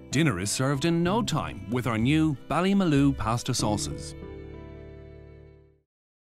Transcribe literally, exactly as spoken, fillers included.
Dinner is served in no time with our new Ballymaloe pasta sauces.